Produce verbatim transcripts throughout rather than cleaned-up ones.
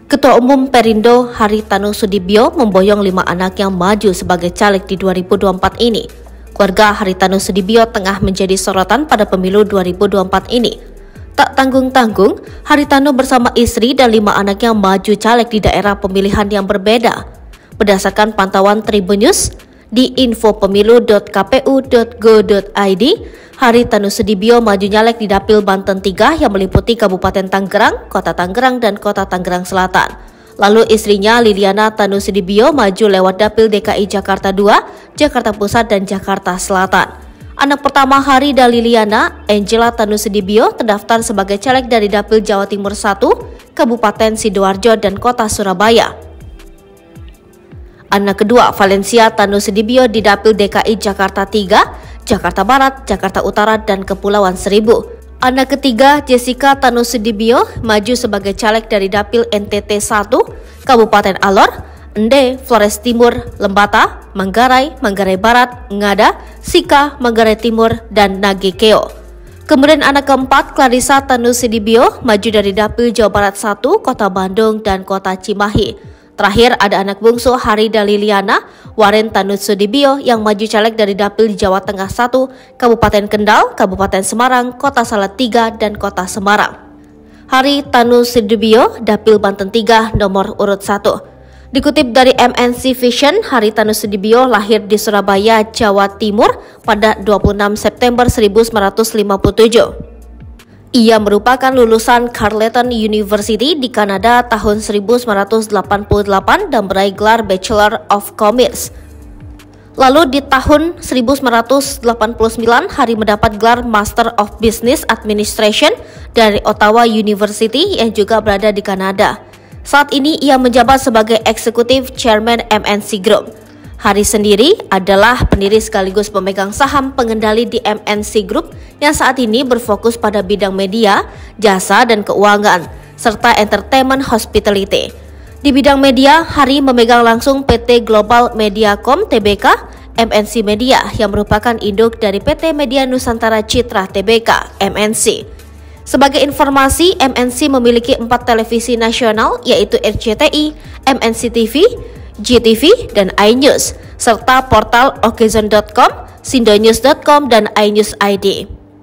Ketua Umum Perindo Haritanu Sudibyo memboyong lima anak yang maju sebagai caleg di dua ribu dua puluh empat ini. Keluarga Haritanu Sudibyo tengah menjadi sorotan pada pemilu dua ribu dua puluh empat ini. Tak tanggung-tanggung, Haritanu bersama istri dan lima anaknya maju caleg di daerah pemilihan yang berbeda. Berdasarkan pantauan Tribun News di info pemilu dot k p u dot go dot i d, Haritanu Sudibyo maju nyalek di Dapil Banten tiga yang meliputi Kabupaten Tangerang, Kota Tangerang, dan Kota Tangerang Selatan. Lalu istrinya Liliana Tanu Sudibyo maju lewat Dapil D K I Jakarta dua, Jakarta Pusat, dan Jakarta Selatan. Anak pertama Hari dan Liliana, Angela Tanu Sudibyo, terdaftar sebagai caleg dari Dapil Jawa Timur satu, Kabupaten Sidoarjo, dan Kota Surabaya. Anak kedua Valencia Tanu Sudibyo di Dapil D K I Jakarta tiga, Jakarta Barat, Jakarta Utara, dan Kepulauan Seribu. Anak ketiga Jessica Tanu Sudibyo maju sebagai caleg dari Dapil N T T satu, Kabupaten Alor, Ende, Flores Timur, Lembata, Manggarai, Manggarai Barat, Ngada, Sika, Manggarai Timur, dan Nagekeo. Kemudian anak keempat Clarissa Tanu Sudibyo maju dari Dapil Jawa Barat satu, Kota Bandung, dan Kota Cimahi. Terakhir ada anak bungsu Hari dan Liliana, Waren Tanu Sudibyo yang maju caleg dari Dapil di Jawa Tengah satu, Kabupaten Kendal, Kabupaten Semarang, Kota Salatiga, dan Kota Semarang. Hari Tanu Sudibyo, Dapil Banten tiga, nomor urut satu. Dikutip dari M N C Vision, Hari Tanu Sudibyo lahir di Surabaya, Jawa Timur pada dua puluh enam September seribu sembilan ratus lima puluh tujuh. Ia merupakan lulusan Carleton University di Kanada tahun seribu sembilan ratus delapan puluh delapan dan meraih gelar Bachelor of Commerce. Lalu di tahun seribu sembilan ratus delapan puluh sembilan, Hari mendapat gelar Master of Business Administration dari Ottawa University yang juga berada di Kanada. Saat ini ia menjabat sebagai Executive Chairman M N C Group. Hari sendiri adalah pendiri sekaligus pemegang saham pengendali di M N C Group yang saat ini berfokus pada bidang media, jasa, dan keuangan, serta entertainment hospitality. Di bidang media, Hari memegang langsung P T Global Mediacom T B K, M N C Media yang merupakan induk dari P T Media Nusantara Citra T B K, M N C. Sebagai informasi, M N C memiliki empat televisi nasional yaitu R C T I, M N C T V, G T V, dan iNews, serta portal okizon dot com, sindonews dot com, dan iNews I D.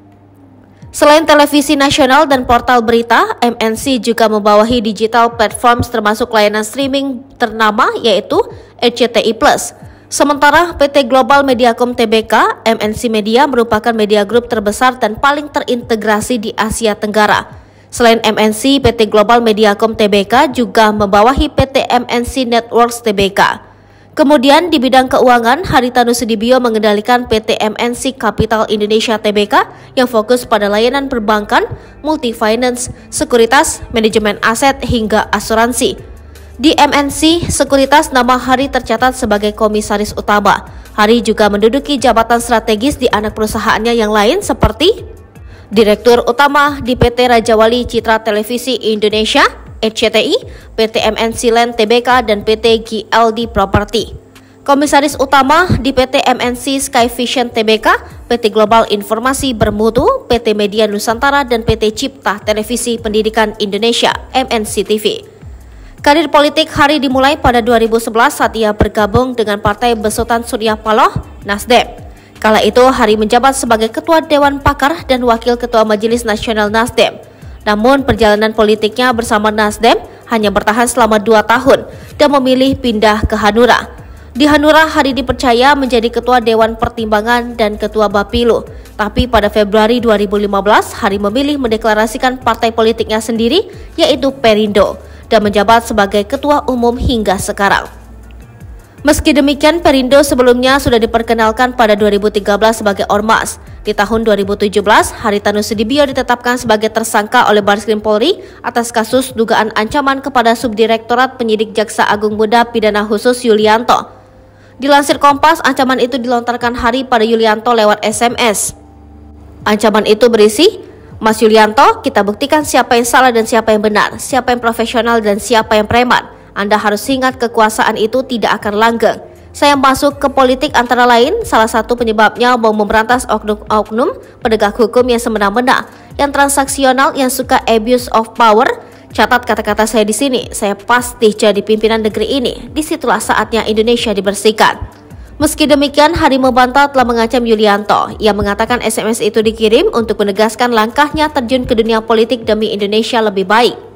Selain televisi nasional dan portal berita, M N C juga membawahi digital platforms termasuk layanan streaming ternama yaitu R C T I Plus. Sementara P T Global Mediacom T B K, M N C Media merupakan media group terbesar dan paling terintegrasi di Asia Tenggara. Selain M N C, P T Global Mediacom T B K juga membawahi P T M N C Networks T B K. Kemudian di bidang keuangan, Haritanu Sudibyo mengendalikan P T M N C Capital Indonesia T B K yang fokus pada layanan perbankan, multi-finance, sekuritas, manajemen aset, hingga asuransi. Di M N C Sekuritas, nama Hari tercatat sebagai komisaris utama. Hari juga menduduki jabatan strategis di anak perusahaannya yang lain seperti Direktur Utama di P T Raja Wali Citra Televisi Indonesia, R C T I, P T M N C Land T B K, dan P T G L D Property. Komisaris Utama di P T M N C Sky Vision T B K, P T Global Informasi Bermutu, P T Media Nusantara, dan P T Cipta Televisi Pendidikan Indonesia, M N C T V. Karir politik Hari dimulai pada dua ribu sebelas saat ia bergabung dengan Partai Besutan Surya Paloh, Nasdem. Kala itu Hari menjabat sebagai Ketua Dewan Pakar dan Wakil Ketua Majelis Nasional Nasdem. Namun perjalanan politiknya bersama Nasdem hanya bertahan selama dua tahun dan memilih pindah ke Hanura. Di Hanura, Hari dipercaya menjadi Ketua Dewan Pertimbangan dan Ketua Bapilu. Tapi pada Februari dua ribu lima belas, Hari memilih mendeklarasikan partai politiknya sendiri yaitu Perindo dan menjabat sebagai Ketua Umum hingga sekarang. Meski demikian, Perindo sebelumnya sudah diperkenalkan pada dua ribu tiga belas sebagai ormas. Di tahun dua ribu tujuh belas, Haritanu Sudibyo ditetapkan sebagai tersangka oleh Bareskrim Polri atas kasus dugaan ancaman kepada Subdirektorat Penyidik Jaksa Agung Muda Pidana Khusus Yulianto. Dilansir Kompas, ancaman itu dilontarkan Hari pada Yulianto lewat S M S. Ancaman itu berisi, "Mas Yulianto, kita buktikan siapa yang salah dan siapa yang benar, siapa yang profesional dan siapa yang preman. Anda harus ingat kekuasaan itu tidak akan langgeng. Saya masuk ke politik antara lain, salah satu penyebabnya mau memberantas oknum-oknum penegak hukum yang semena-mena, yang transaksional, yang suka abuse of power. Catat kata-kata saya di sini, saya pasti jadi pimpinan negeri ini. Disitulah saatnya Indonesia dibersihkan. Meski demikian, Hadi membantah telah mengancam Yulianto. Ia mengatakan S M S itu dikirim untuk menegaskan langkahnya terjun ke dunia politik demi Indonesia lebih baik.